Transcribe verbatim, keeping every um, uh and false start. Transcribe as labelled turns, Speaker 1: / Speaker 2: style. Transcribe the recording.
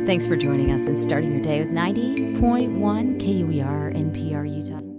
Speaker 1: Thanks for joining us and starting your day with ninety point one K U E R N P R Utah.